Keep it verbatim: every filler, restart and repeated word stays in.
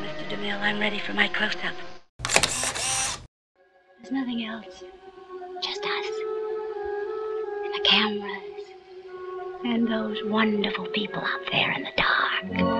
Mister DeMille, I'm ready for my close-up. There's nothing else. Just us. And the cameras. And those wonderful people out there in the dark.